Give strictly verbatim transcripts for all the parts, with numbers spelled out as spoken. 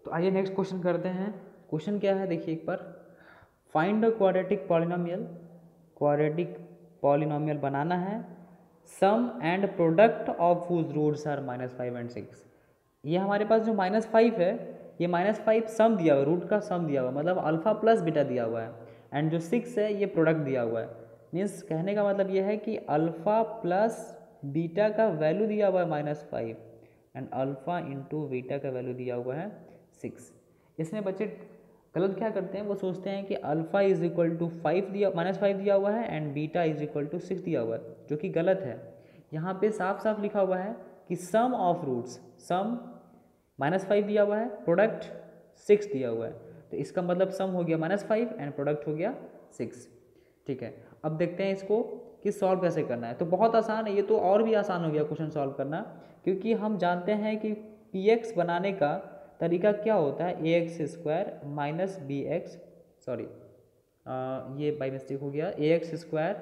तो आइए next question करते हैं। क्वेश्चन क्या है देखिए एक बार, find a quadratic polynomial. Quadratic polynomial बनाना है, sum and product of whose roots are minus five and six. ये हमारे पास जो माइनस फाइव है, ये माइनस फाइव सम दिया हुआ है, रूट का सम दिया हुआ है, मतलब अल्फा प्लस बीटा दिया हुआ है, एंड जो सिक्स है ये प्रोडक्ट दिया हुआ है। मीन्स कहने का मतलब ये है कि अल्फा प्लस बीटा का वैल्यू दिया हुआ है minus five, and alpha into beta का वैल्यू दिया हुआ है सिक्स। इसमें बच्चे गलत क्या करते हैं, वो सोचते हैं कि alpha is equal to five दिया माइनस फाइव दिया हुआ है and beta is equal to six दिया हुआ है, जो कि गलत है। यहाँ पे साफ साफ लिखा हुआ है कि sum of roots, sum minus five दिया हुआ है, प्रोडक्ट सिक्स दिया हुआ है, तो इसका मतलब सम हो गया माइनस फाइव एंड प्रोडक्ट हो गया सिक्स। ठीक है, अब देखते हैं इसको कि सॉल्व कैसे करना है। तो बहुत आसान है ये, तो और भी आसान हो गया क्वेश्चन सॉल्व करना, क्योंकि हम जानते हैं कि पी एक्स बनाने का तरीका क्या होता है, a x square minus b x, sorry ये बाई मिस्टेक हो गया, a x square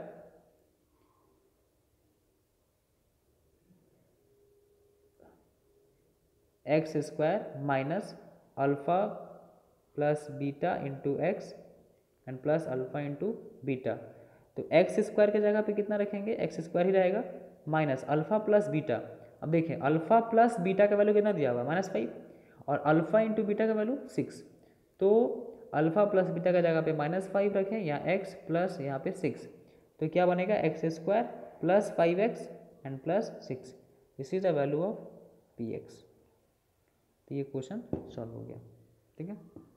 x square minus alpha plus beta into x and plus alpha into beta. तो एक्स स्क्वायर के जगह पे कितना रखेंगे, एक्स स्क्वायर ही रहेगा, माइनस अल्फा प्लस बीटा। अब देखें अल्फा प्लस बीटा का वैल्यू कितना दिया हुआ है, माइनस फाइव, और अल्फा इंटू बीटा का वैल्यू सिक्स। तो अल्फा प्लस बीटा का जगह पे माइनस फाइव रखें, यहाँ एक्स प्लस यहाँ पे सिक्स, तो क्या बनेगा x square plus five x and plus six. This is the value of p x. तो ये क्वेश्चन सॉल्व हो गया। ठीक है।